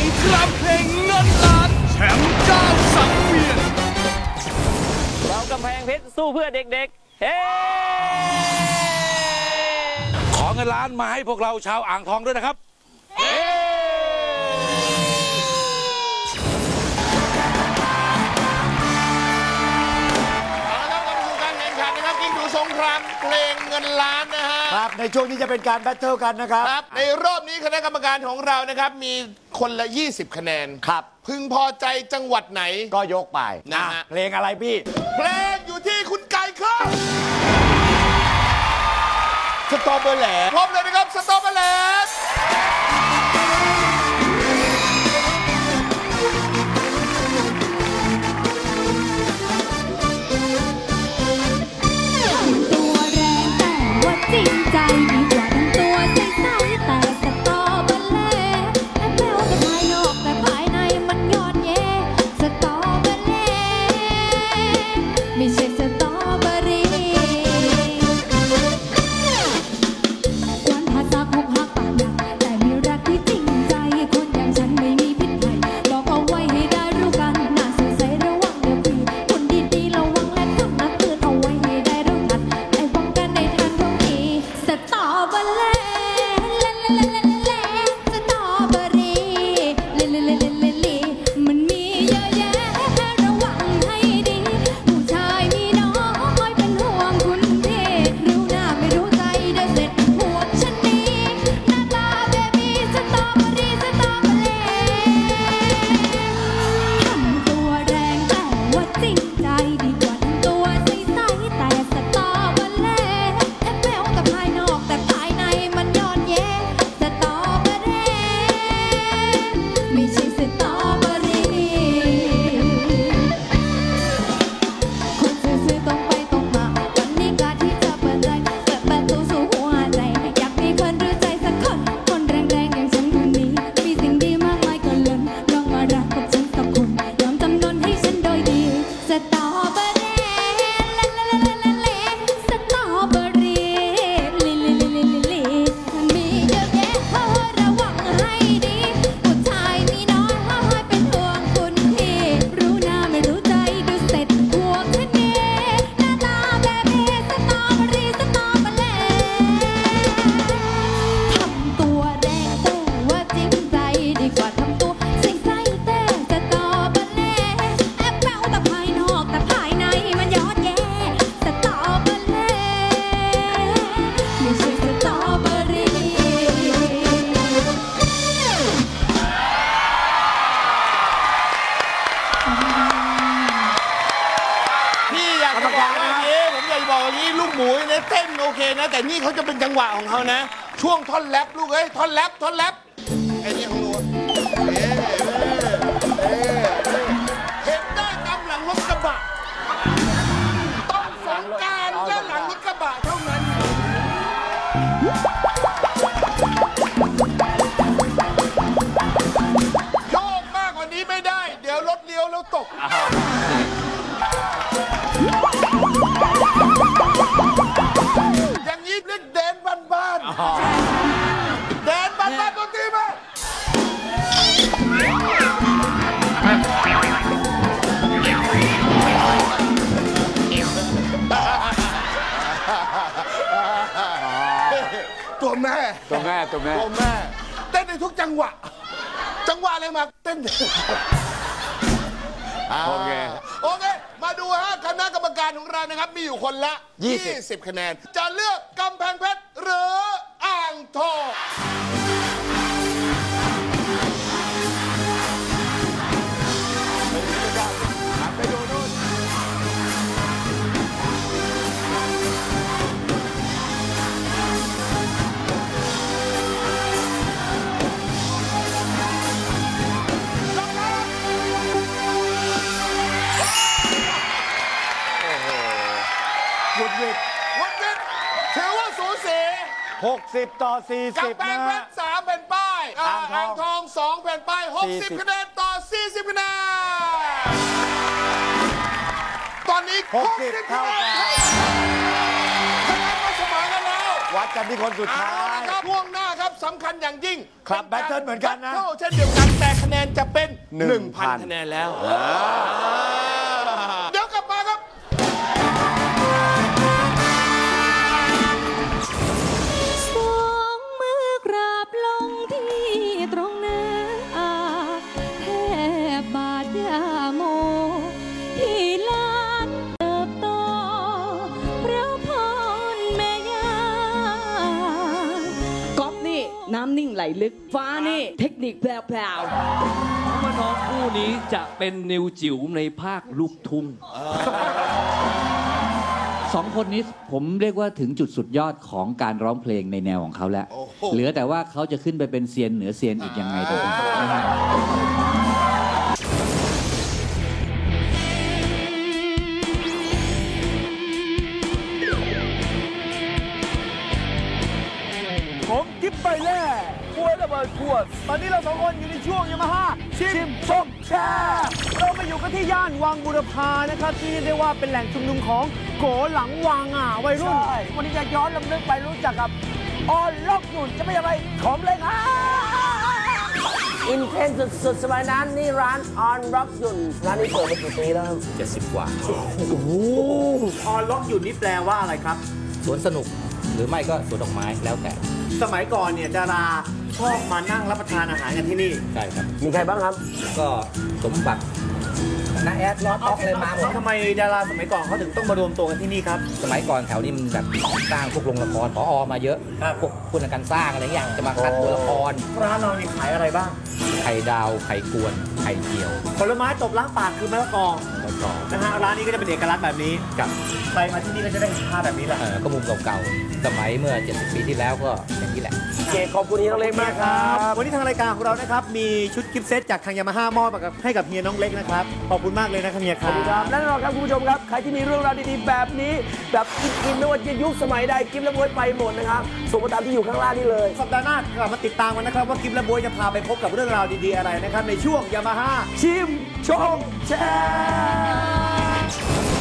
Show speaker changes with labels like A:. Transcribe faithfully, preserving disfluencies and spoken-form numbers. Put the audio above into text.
A: ครามเพลงเงินล้านแชมป์เจ้าสังเวียน
B: เรากำแพงเพชรสู้เพื่อเด็กๆเฮ้
A: ขอเงินล้านมาให้พวกเราชาวอ่างทองด้วยนะครับเฮ้
C: สงครามเพลงเงินล้านนะฮะ
D: ครับในช่วงนี้จะเป็นการแบทเทิลกันนะครับ
C: ครับในรอบนี้คณะกรรมการของเรานะครับมีคนละยี่สิบคะแนน
D: ครับ
C: พึงพอใจจังหวัดไหน
D: ก็ยกไป
C: นะฮะ
D: เพลงอะไรพี่
C: เพลงอยู่ที่คุณไก่ครับสตรอเบอร์แหลพร้อมเลยนะครับสตรอเบอร์แหล
E: จริงใจดีกว่าทั้งตัวใสๆแต่สตรอเบอร์แลแอบแป๋วแต่ภายนอกแต่ภายในมันยอดเย่สตรอเบอร์แลไม่ใช่สตรอเบอรี่กวนภาษาคุกหักปากหนักแต่มีรักที่จริงใจคนอย่างฉันไม่มีพิษภัยบอกเอาไว้ให้ได้รู้กันน่าสงสัยระวังเดี๋ยวพี่คนดีๆระวังและทำนักเตือนเอาไว้ให้ได้รู้ทันไอ้ป้องกันในทันสตรอเบอร์แลสตรอเบอรี่มันมีเยอะแยะระวังให้ดีผู้ชายมีน้อยเป็นห่วงคุณพี่รู้หน้าไม่รู้ใจเดี๋ยวเสร็จพวกฉันนี้หน้าตาเบบี้สตรอเบอรี่สตรอเบอรี่ทำตัวแรงแต่ว่าจริงใจดีกว่าทำตัวใสๆแต่สตรอเบอรี่แต่ภายในมันยอดเย่สตรอเบอรี่ไม่ใช่สตรอเบอรี่คนซื่อๆตรงไปตรงมาวันนี้กล้าที่จะเปิดใจเปิดประตูสู่หัวใจอยากมีคนรู้ใจสักคนคนแรงๆอย่างฉันคนนี้มีสิ่งดีมากมายก็ล้นลองมารักกับฉันสักคนยอมจำนนให้ฉันโดยดีสตรอเบอรี่สตรอเบอรี่มันมีเยอะแยะระวังให้ดีผู้ชายมีน้อยเป็นห่วงคุณพี่รู้หน้าไม่รู้ใจดูเสร็จพวกฉันนี้หน้าตาแบบนี้สตรอเบอรี่สตรอเบอรี่ทำตัวแรงแต่ว่าจริงใจดีกว่าทำตัวใสๆแต่สตรอเบอรี่แอบแป๋วแต่ภายนอกแต่ภายในมันยอดแย่สตรอเบอรี่ไม่ใช่สตรอเบอรี่
C: พี่อยากจะบอกว่าอย่างนี้ผมอยากจะบอกอย่างนี้ลูกหมูเนี่ยเต้นโอเคนะแต่นี่เขาจะเป็นจังหวะของเขานะช่วงท่อนแรปลูกเอ้ยท่อนแรปท่อนแรปไอ้นี่ของหนูเห็นได้ตามหลังรถกระบะต้องสงการและหลังรถกระบะเท่านั้นโยกมากกว่านี้ไม่ได้เดี๋ยวรถเลี้ยวแล้วตกอย่างนี้เรียกแดนบ้านๆแดนบ้านๆตัวตีมาตัวแม่
D: ตัวแม่ตัวแม่
C: ตัวแม่เต้นในทุกจังหวะจังหวะอะไรมาเต้นโอเคโอเคมาดูฮะคณะกรรมการของเรานะครับมีอยู่คนละยี่สิบคะแนนจะเลือกกำแพงเพชรหรืออ่างทองไปดูนู่น
D: วุดวิด
C: วุดวิดถือว่าสูสี
D: หกสิบต่อสี่สิบ
C: กำแพงเพชรสามแผ่นป้ายอ่างทองสองแผ่นป้ายหกสิบคะแนนต่อสี่สิบคะแนนตอนนี้หกสิบเท่ากันคะแนนมาเสมอกันแล้ว
D: วัดกันที่คนสุดท้าย
C: ครับช่วงหน้าครับสำคัญอย่างยิ่ง
D: ครับแบทเทิลเหมือนกันนะ
C: แบทเทิลเช่นเดียวกันแต่คะแนนจะเป็น
D: หนึ่งพัน
C: หนึ่งพัน คะแนนแล้วเดี๋ยวกลับมาครับ
E: สองมือกราบลงที่ตรงหน้าแทบบาดยาโมที่ลานเติบโตเพราะพรแม่ยา
F: ก๊อฟนี่น้ำนิ่งไหลลึก ฟ้านี่เทคนิคแพรว
B: ว่าน้องคู่นี้จะเป็นนิวจิ๋วในภาคลูกทุ่ง
G: สองคนนี้ผมเรียกว่าถึงจุดสุดยอดของการร้องเพลงในแนวของเขาแล้ว
C: โอ้โห
G: เหลือแต่ว่าเขาจะขึ้นไปเป็นเซียนเหนือเซียนอีกยังไงต่างๆนะฮะ
D: ผมกิ๊บไปแล่ขวดระเบิดขวด ตอนนี้เราสองคนอยู่ในช่วงยามาฮ่าชิมชมแชร์เรามาอยู่กันที่ย่านวังบุรพานะครับ ที่เรียกได้ว่าเป็นแหล่งชุมนุมของโกหลังวังอ่ะวัยรุ่น วันนี้จะย้อนลำลึกไปรู้จักกับออนล็อกยุ่นจะไม่อะไรของเลยครับ
H: อินเทนสุดๆสมัยนั้นนี่ร้านออนร็อกยุ่นร้านนี้เปิดมากี่ปีแล้วครับ
B: เจ็ดสิบกว่า
D: ออนล็อกยุ่นนี่แปลว่าอะไรครับ
B: สวนสนุกหรือไม่ก็สวนดอกไม้แล้วแต่
D: สมัยก่อนเนี่ยดาราชอบมานั่งรับประทานอาหารกันที่นี่
B: ใช่ครับ
H: มีใครบ้างครับ
B: ก็สมบัติน้าแอดล้อต๊อกเลยมาหมด
D: ทำไมดาราสมัยก่อนเขาถึงต้องมารวมตัวกันที่นี่ครับ
B: สมัยก่อนแถวนี้มันแบบสร้างพวกโรงละครผอมาเยอะ พวกผู้ในการสร้างอะไรอย่างเงี้ยจะมาคัดตัวละคร
D: ร้านเรานี่ขายอะไรบ้าง
B: ไข่ดาวไข่กวนไข่เจียว
D: ผลไม้ตบล้างปากคือมะละกอ
B: แล้วก็
D: นะฮะร้านนี้ก็จะเป็นเอกลักษณ์แบบนี้
B: กับ
D: ใครมาที่นี่ก็จะได้เห็นภาพแบบนี้แหละ
B: เอ่อก็มุมเก่าๆสมัยเมื่อเจ็ดสิบปีที่แล้วก็อย่างนี้แหละ
H: โอเค ขอบคุณที่น้องเล็กมากครับ
D: วันนี้ทางรายการของเรานะครับมีชุดกิฟต์เซตจากทางยามาฮ่ามอบให้กับเฮียน้องเล็กนะครับขอบคุณมากเลยนะครับเฮียค
H: ขอบคุณค
D: รั
H: รับบ และแน่นอนครับคุณผู้ชมครับ ใครที่มีเรื่องราวดีๆ แบบนี้ แบบอินๆไม่ว่าจะยุคสมัยใดกิฟและบวยไปหมดนะครับ ส่งมาตามที่อยู่ข้างล่างนี่เลย
D: สัปดาห์หน้ากลับมาติดตามกันนะครับว่ากิฟต์และบวยจะพาไปพบกับเรื่องราวดีๆอะไรนะครับในช่วงยามาฮ่าชิมชมแชร์